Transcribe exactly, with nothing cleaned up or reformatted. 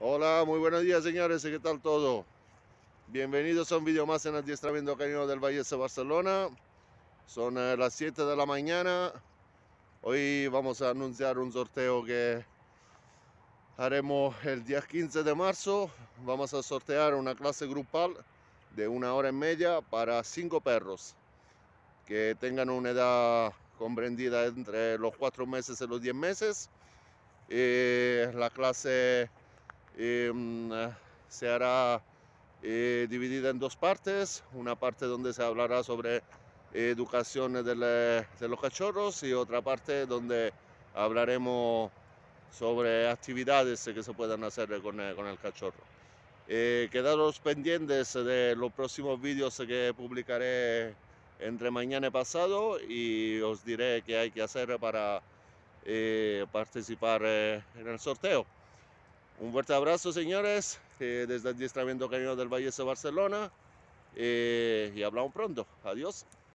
Hola, muy buenos días señores, ¿qué tal todo? Bienvenidos a un vídeo más en Adiestramiento Canino del Valle de Barcelona. Son eh, las siete de la mañana. Hoy vamos a anunciar un sorteo que haremos el día quince de marzo. Vamos a sortear una clase grupal de una hora y media para cinco perros que tengan una edad comprendida entre los cuatro meses y los diez meses. Eh, la clase eh, se hará eh, dividida en dos partes, una parte donde se hablará sobre eh, educación de, le, de los cachorros y otra parte donde hablaremos sobre actividades que se puedan hacer con el, con el cachorro. Eh, quedaros pendientes de los próximos vídeos que publicaré entre mañana y pasado y os diré qué hay que hacer para eh, participar eh, en el sorteo. Un fuerte abrazo, señores, eh, desde el Adiestramiento Canino del Valle de Barcelona, eh, y hablamos pronto. Adiós.